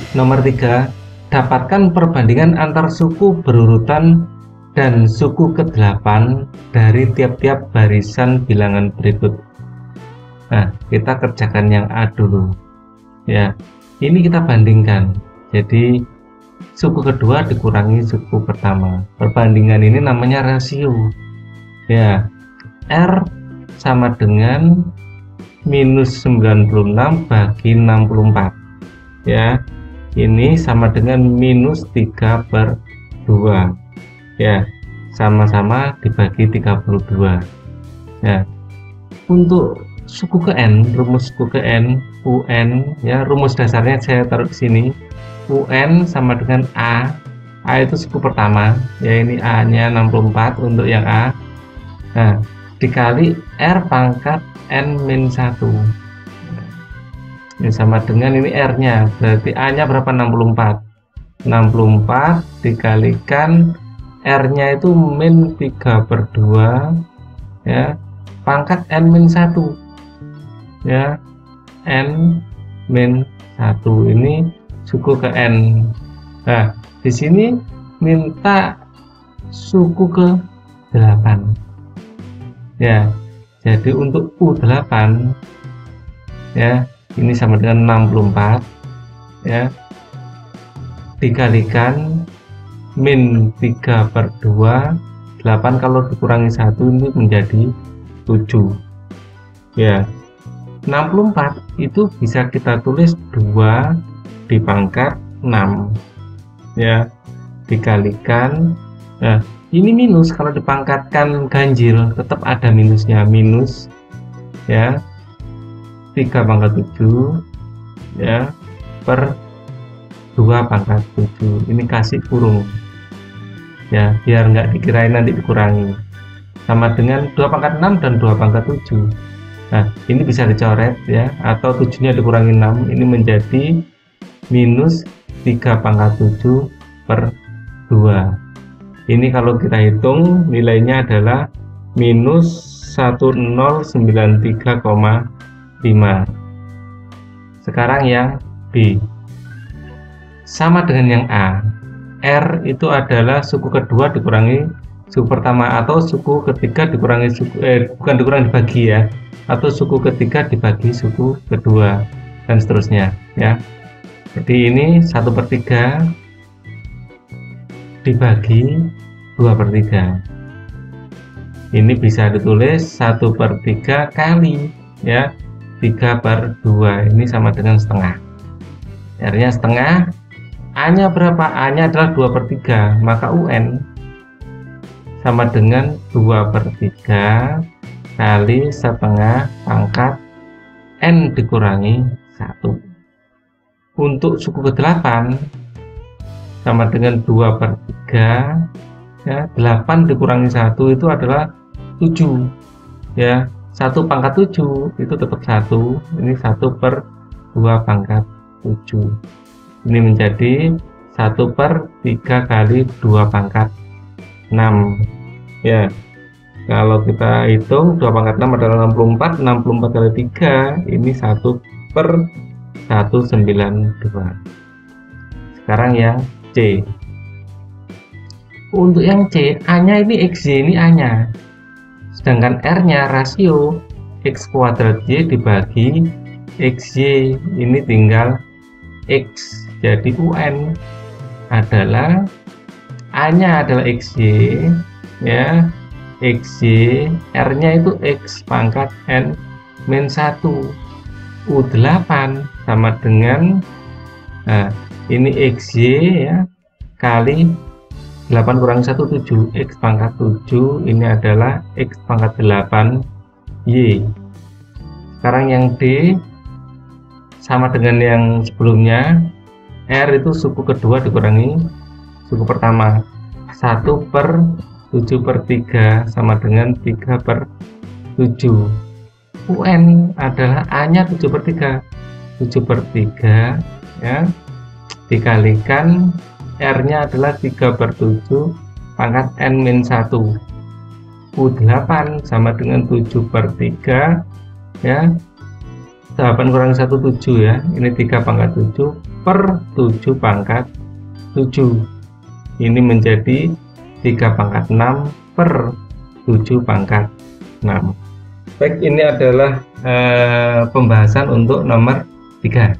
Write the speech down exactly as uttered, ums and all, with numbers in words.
Nomor tiga, dapatkan perbandingan antar suku berurutan dan suku kedelapan dari tiap-tiap barisan bilangan berikut. Nah, kita kerjakan yang A dulu. Ya, ini kita bandingkan. Jadi, suku kedua dikurangi suku pertama. Perbandingan ini namanya rasio. Ya, R sama dengan minus sembilan puluh enam bagi enam puluh empat. Ya, ini sama dengan minus tiga per dua. Ya, sama-sama dibagi tiga puluh dua. Ya, untuk suku ke N, rumus suku ke N, U N, ya, rumus dasarnya saya taruh di sini. U N sama dengan A. A itu suku pertama, ya, ini A-nya enam puluh empat untuk yang A. Nah, dikali R pangkat N min satu. Ini sama dengan ini R-nya, berarti A-nya berapa? enam puluh empat. enam puluh empat dikalikan R-nya itu min tiga per dua, ya, pangkat N min satu. Ya, N min satu, ini suku ke N. Nah, di sini minta suku ke delapan. Ya, jadi untuk U delapan, ya, ini sama dengan enam puluh empat, ya, dikalikan min tiga per dua, delapan kalau dikurangi satu ini menjadi tujuh. Ya, enam puluh empat itu bisa kita tulis dua dipangkat enam, ya, dikalikan, nah, ini minus, kalau dipangkatkan ganjil tetap ada minusnya, minus, ya, tiga pangkat tujuh, ya, per dua pangkat tujuh. Ini kasih kurung, ya, biar nggak dikirain nanti dikurangi, sama dengan dua pangkat enam dan dua pangkat tujuh. Nah, ini bisa dicoret, ya, atau tujuh nya dikurangi enam, ini menjadi minus tiga pangkat tujuh per dua. Ini kalau kita hitung nilainya adalah minus seribu sembilan puluh tiga koma lima. Sekarang yang B sama dengan yang A. R itu adalah suku kedua dikurangi suku pertama, atau suku ketiga dikurangi suku eh bukan dikurangi dibagi, ya, atau suku ketiga dibagi suku kedua, dan seterusnya, ya. Jadi ini satu per tiga dibagi dua per tiga. Ini bisa ditulis satu per tiga kali, ya, tiga per dua, ini sama dengan setengah. R-nya setengah, A-nya berapa? A-nya adalah dua per tiga, maka U N sama dengan dua per tiga kali setengah pangkat N dikurangi satu. Untuk suku ke delapan sama dengan dua per tiga, ya, delapan dikurangi satu itu adalah tujuh, ya, satu pangkat tujuh itu tetap satu, ini satu per dua pangkat tujuh, ini menjadi satu per tiga kali dua pangkat enam, ya. Kalau kita hitung dua pangkat enam adalah enam puluh empat, enam puluh empat kali tiga ini satu per seratus sembilan puluh dua. Sekarang yang C. Untuk yang C, A-nya ini X Y, ini A-nya. Sedangkan R-nya rasio X kuadrat Y dibagi X Y, ini tinggal X. Jadi U N adalah A-nya adalah X Y, ya, X Y, R-nya itu X pangkat N min satu. U delapan sama dengan, nah, ini X Y, ya, kali delapan kurang satu, tujuh, X pangkat tujuh, ini adalah X pangkat delapan Y. Sekarang yang D sama dengan yang sebelumnya, R itu suku kedua dikurangi suku pertama, satu per tujuh per tiga sama dengan tiga per tujuh. U N adalah A-nya tujuh per tiga, tujuh per tiga, ya, dikalikan R-nya adalah tiga per tujuh pangkat N min satu. U delapan sama dengan tujuh per tiga, ya, delapan kurang satu, tujuh, ya, ini tiga pangkat tujuh per tujuh pangkat tujuh. Ini menjadi tiga pangkat enam per tujuh pangkat enam. Baik, ini adalah eh, pembahasan untuk nomor tiga.